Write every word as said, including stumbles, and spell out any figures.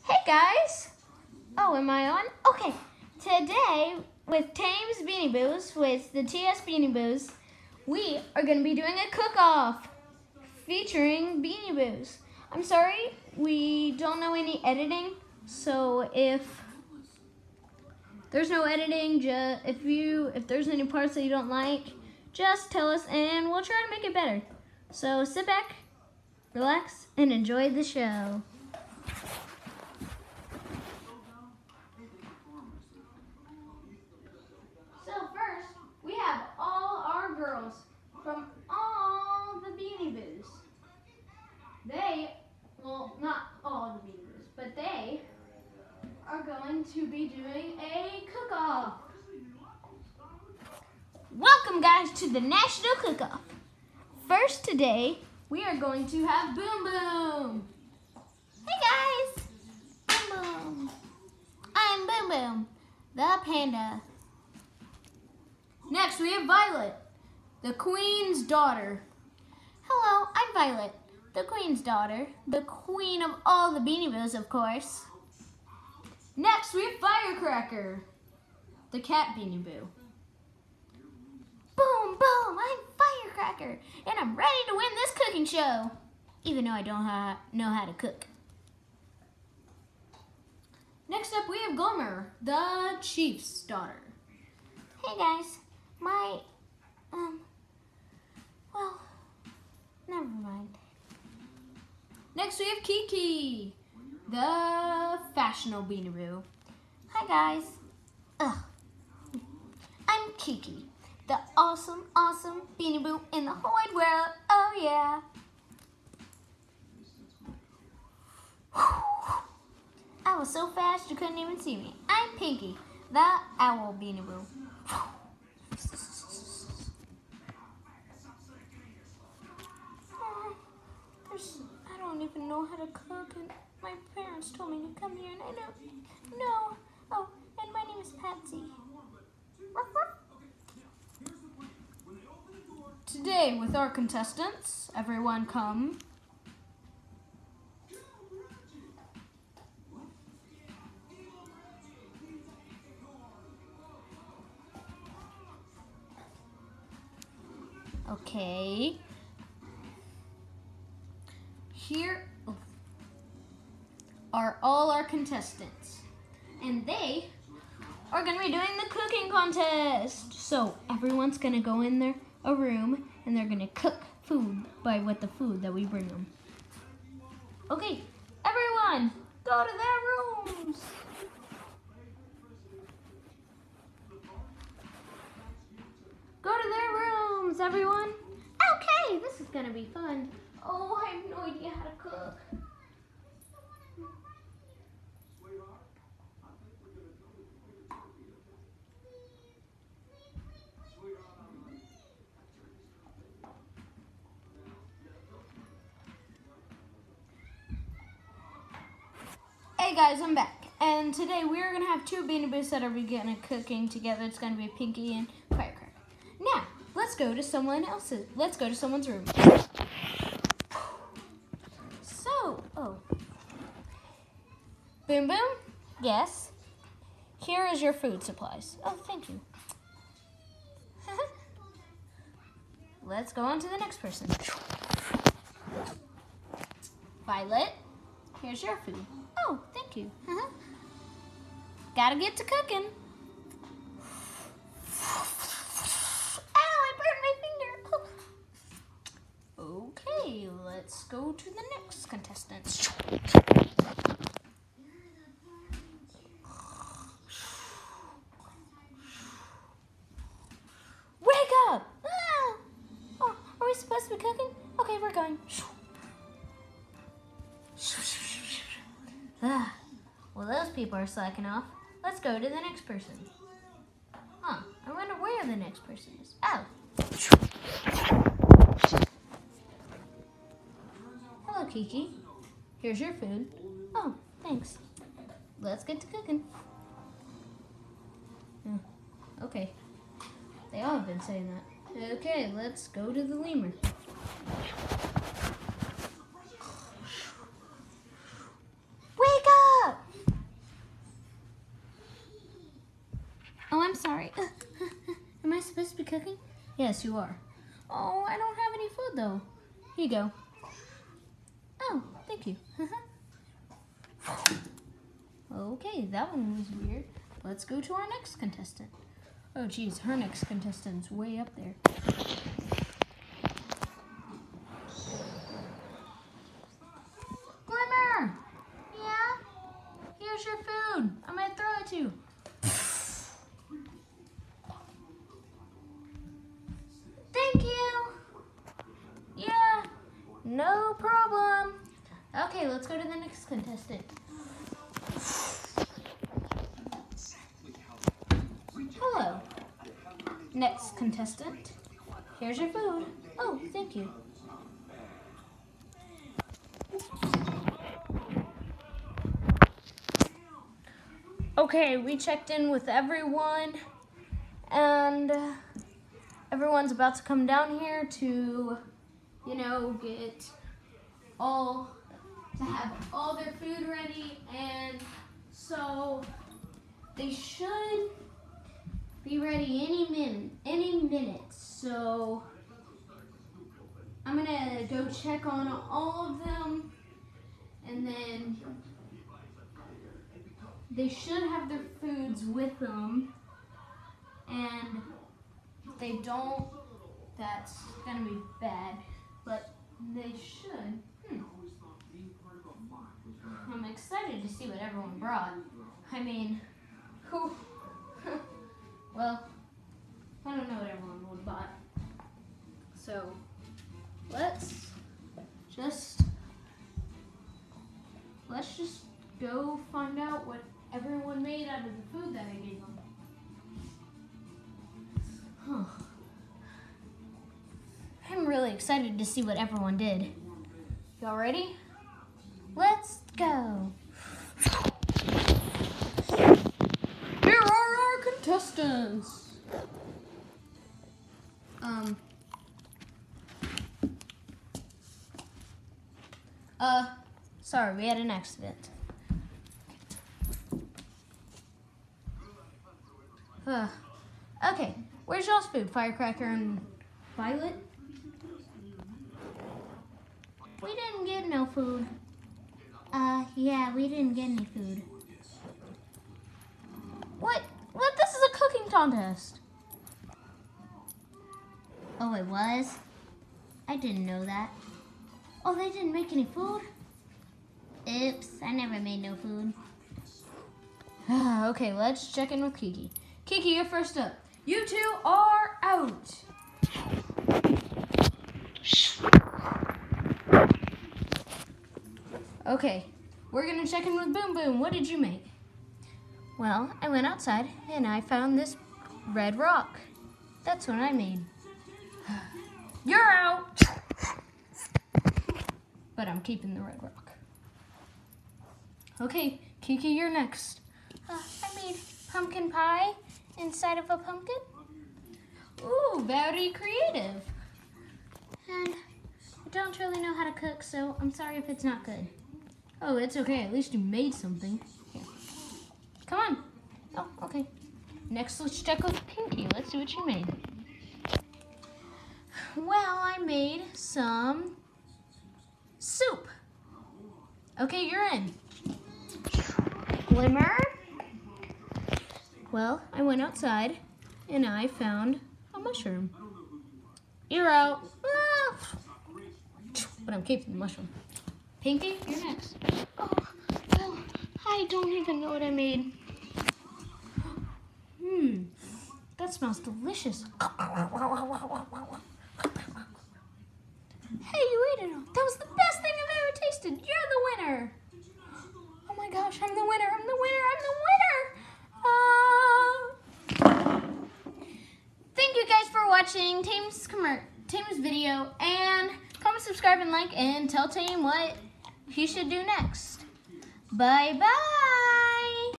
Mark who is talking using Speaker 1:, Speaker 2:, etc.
Speaker 1: Hey guys! Oh, am I on? Okay, today with Tame's Beanie Boos, with the T S Beanie Boos, we are going to be doing a cook-off featuring Beanie Boos. I'm sorry, we don't know any editing, so if there's no editing, just if you if there's any parts that you don't like, just tell us and we'll try to make it better. So sit back, relax, and enjoy the show. So first, we have all our girls from all the Beanie Boos. They, well, not all the Beanie Boos, but they are going to be doing a cook-off. Welcome guys to the National Cook-Off. First today, we are going to have Boom Boom. Hey guys! Boom Boom. I'm Boom Boom, the panda. Next, we have Violet, the Queen's daughter. Hello, I'm Violet, the Queen's daughter, the queen of all the Beanie Boos, of course. Next, we have Firecracker, the cat Beanie Boo. Boom, boom, I'm Firecracker, and I'm ready to win this cooking show, even though I don't ha know how to cook. Next up, we have Glimmer, the Chief's daughter. Hey guys, my, um, well, never mind. Next, we have Kiki, the fashionable Beanie Boo. Hi guys. Ugh. I'm Kiki, the awesome, awesome Beanie Boo in the whole wide world. Oh yeah. I was so fast you couldn't even see me. I'm Pinky, the owl Beanie Boo. I don't even know how to cook, and my parents told me to come here, and I don't know. Oh, and my name is Patsy. Today, with our contestants, everyone come. Okay. Here are all our contestants, and they are going to be doing the cooking contest. So everyone's going to go in there a room, and they're going to cook food by with the food that we bring them. Okay, everyone, go to their rooms. Go to their rooms, everyone. Okay, this is going to be fun. Oh, I have no idea how to cook. Hey guys, I'm back. And today we're going to have two Beanie Boos that are beginning cooking together. It's going to be Pinky and Firecracker. Now, let's go to someone else's. Let's go to someone's room. So, oh. Boom Boom? Yes. Here is your food supplies. Oh, thank you. Let's go on to the next person. Violet, here's your food. Oh, thank you. Gotta get to cooking. Ow, I burned my finger. Oh. Okay, let's go to the next contestant. Wake up! Ah! Oh, are we supposed to be cooking? Okay, we're going. Ah, well, those people are slacking off. Let's go to the next person. Huh, I wonder where the next person is. Oh. Hello, Kiki. Here's your food. Oh, thanks. Let's get to cooking. Oh, okay. They all have been saying that. Okay, let's go to the lemur. Wake up! cooking? Yes, you are. Oh, I don't have any food though. Here you go. Oh, thank you. Okay, that one was weird. Let's go to our next contestant. Oh geez, her next contestant's way up there. Glimmer! Yeah? Here's your food. I'm gonna throw it to you. Thank you! Yeah, no problem. Okay, let's go to the next contestant. Hello. Next contestant. Here's your food. Oh, thank you. Okay, we checked in with everyone, and uh, everyone's about to come down here to, you know, get all, to have all their food ready, and so they should be ready any minute, any minute. So I'm gonna go check on all of them, and then they should have their foods with them, and if they don't, that's gonna be bad, but they should. Hmm. I'm excited to see what everyone brought. I mean, who, well, I don't know what everyone would buy. So, let's just, let's just go find out what everyone made out of the food that I gave them. Huh. I'm really excited to see what everyone did. Y'all ready? Let's go. Here are our contestants. Um. Uh, sorry, we had an accident. Uh, okay, where's y'all's food? Firecracker and Violet? We didn't get no food. Uh, yeah, we didn't get any food. What? What? This is a cooking contest. Oh, it was? I didn't know that. Oh, they didn't make any food? Oops, I never made no food. Okay, let's check in with Kiki. Kiki, you're first up. You two are out. Okay, we're gonna check in with Boom Boom. What did you make? Well, I went outside and I found this red rock. That's what I made. You're out. But I'm keeping the red rock. Okay, Kiki, you're next. Uh, I made pumpkin pie inside of a pumpkin. Ooh, very creative. And I don't really know how to cook, so I'm sorry if it's not good. Oh, it's okay. At least you made something. Here. Come on. Oh, okay. Next, let's check with Pinky. Let's see what she made. Well, I made some soup. Okay, you're in. Glimmer. Well, I went outside and I found a mushroom. You're out. Ah. But I'm keeping the mushroom. Pinky, you're next. Oh, well, I don't even know what I made. Hmm, that smells delicious. Hey, you ate it all. That was the best thing I've ever tasted. You're the winner. Oh my gosh, I'm the winner. I'm the winner. I'm the winner. Uh, thank you guys for watching Tame's, Tame's video. And comment, subscribe, and like. And tell Tame what he should do next. Bye-bye.